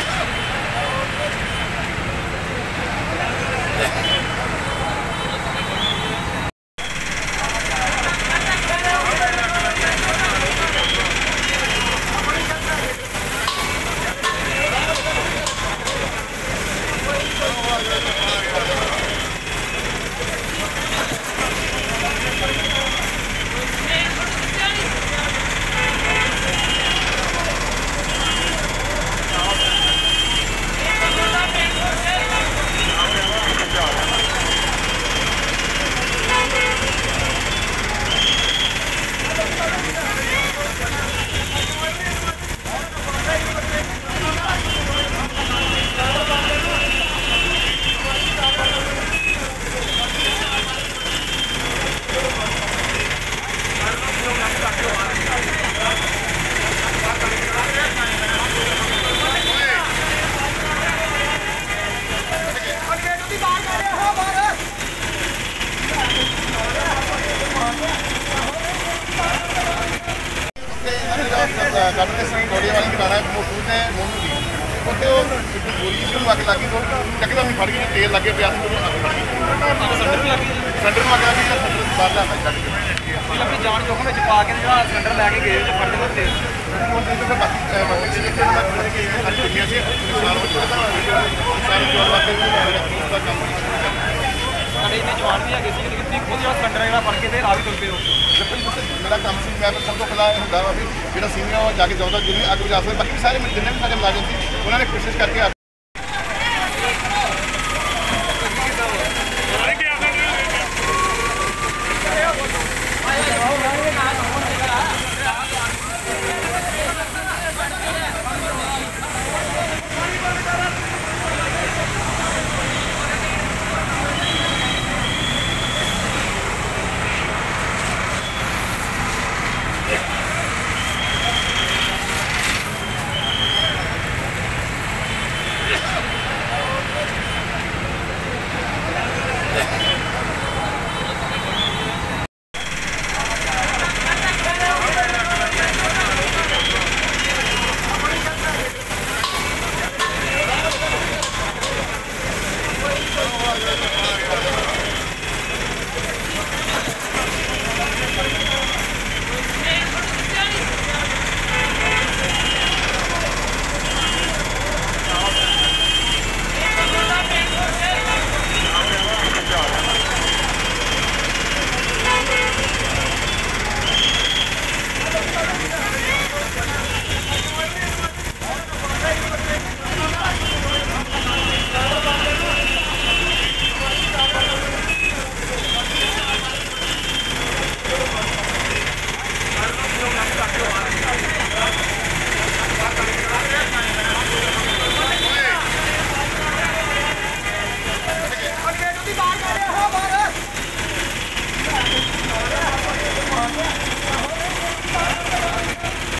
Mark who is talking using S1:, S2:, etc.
S1: ਕੱਢਦੇ ਸੀ ਕੋੜੇ ਵਾਲੀ ਦੁਕਾਨਾਂ ਮੋਟੂ ਤੇ ਮੋਨੂ ਦੀ ਉੱਥੇ ਉਹ ਗੋਲੀ ਨੂੰ ਅੱਗ ਲੱਗੀ ਤੋਂ ਚੱਕਦਾ ਵੀ ਫੜ ਗਈ ਤੇਲ ਲੱਗੇ ਪਿਆ ਸੀ ਉਹਨੂੰ ਅੱਗ ਲੱਗੀ ਸਿਲੰਡਰ ਲੱਗੀ ਸਿਲੰਡਰ ਨੂੰ ਅੱਗ ਲੱਗੀ ਤਾਂ ਸਿਲੰਡਰ ਬਾਹਰ ਲਿਆਂਦਾ ਕੱਢ ਕੇ ਆਪਣੀ ਜਾਨ ਜੋਖਮ ਵਿੱਚ ਪਾ ਕੇ ਜਿਹੜਾ ਸਿਲੰਡਰ ਲੈ ਕੇ ਗਏ ਜੇ ਫੜਦੇ ਹੁੰਦੇ ਉਹਦੇ ਤੋਂ ਬਾਕੀ ਸੀ ਕਿ ਮੈਂ ਅੱਜ ਦੁਨੀਆ ਸੀ ਸਾਲ ਵਿੱਚ ਸਾਰੇ ਜੋਰ ਲਾ ਕੇ ਦਾ ਕੰਮ ਸਾਡੇ ਇਹਨੇ ਜਵਾਨ ਵੀ ਹੈਗੇ ਸੀ ਕਿ ਖੁਦ ਜਿਹੜਾ ਸਿਲੰਡਰ ਜਿਹੜਾ ਫੜ ਕੇ ਤੇ ਆ ਵੀ ਤੁਰ ਪਏ ਹੋ ਮੇਰਾ ਕੰਮ ਸੀ ਮੈਂ ਸਭ ਤੋਂ ਪਹਿਲਾਂ ਹੁੰਦਾ ਵਾ ਵੀ ਜਿਹੜਾ ਸੀਨੀਅਰ ਜਾ ਕੇ ਜਾਉਂਦਾ ਜਿੰਨੀ ਅੱਗ ਬੁਝਾ ਸਕਦੇ ਬਾਕੀ ਸਾਰੇ ਜਿੰਨੇ ਵੀ ਸਾਡੇ ਮੁਲਾਜ਼ਮ ਸੀ ਉਹਨਾਂ ਨੇ ਕੋਸ਼ਿਸ਼ ਕਰਕੇ ਅੱਗ